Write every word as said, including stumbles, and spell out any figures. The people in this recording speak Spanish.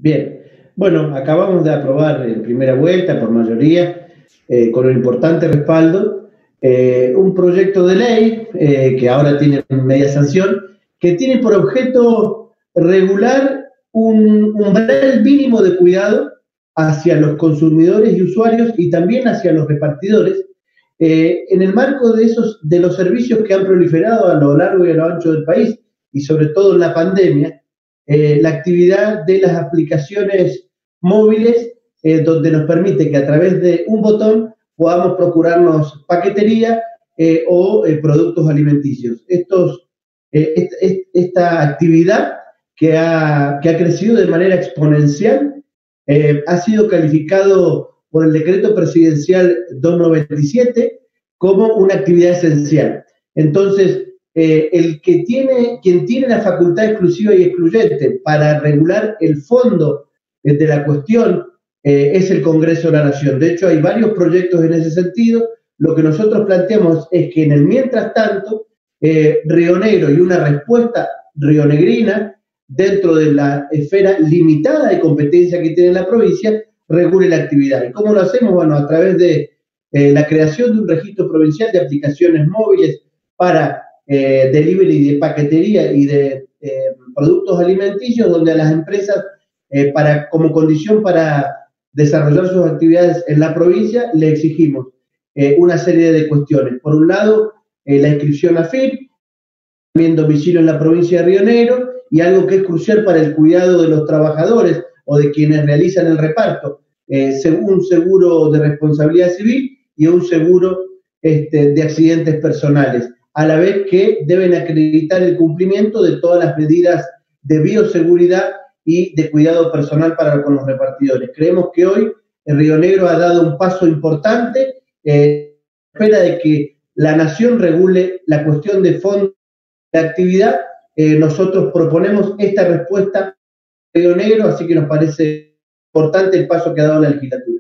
Bien, bueno, acabamos de aprobar en primera vuelta, por mayoría, eh, con un importante respaldo, eh, un proyecto de ley eh, que ahora tiene media sanción, que tiene por objeto regular un umbral mínimo de cuidado hacia los consumidores y usuarios y también hacia los repartidores, eh, en el marco de, esos, de los servicios que han proliferado a lo largo y a lo ancho del país, y sobre todo en la pandemia. Eh, la actividad de las aplicaciones móviles, eh, donde nos permite que a través de un botón podamos procurarnos paquetería eh, o eh, productos alimenticios. Estos, eh, est, est, esta actividad que ha, que ha crecido de manera exponencial eh, ha sido calificado por el decreto presidencial doscientos noventa y siete como una actividad esencial. Entonces, Eh, el que tiene, quien tiene la facultad exclusiva y excluyente para regular el fondo eh, de la cuestión eh, es el Congreso de la Nación. De hecho, hay varios proyectos en ese sentido. Lo que nosotros planteamos es que en el mientras tanto, eh, Río Negro y una respuesta rionegrina dentro de la esfera limitada de competencia que tiene la provincia, regule la actividad. ¿Y cómo lo hacemos? Bueno, a través de eh, la creación de un registro provincial de aplicaciones móviles para Eh, delivery de paquetería y de eh, productos alimenticios, donde a las empresas, eh, para, como condición para desarrollar sus actividades en la provincia, le exigimos eh, una serie de cuestiones. Por un lado, eh, la inscripción a F I P, también domicilio en la provincia de Río Negro, y algo que es crucial para el cuidado de los trabajadores o de quienes realizan el reparto, eh, un seguro de responsabilidad civil y un seguro este, de accidentes personales, a la vez que deben acreditar el cumplimiento de todas las medidas de bioseguridad y de cuidado personal para con los repartidores. Creemos que hoy el Río Negro ha dado un paso importante, eh, espera de que la Nación regule la cuestión de fondo de actividad. Eh, nosotros proponemos esta respuesta a Río Negro, así que nos parece importante el paso que ha dado la legislatura.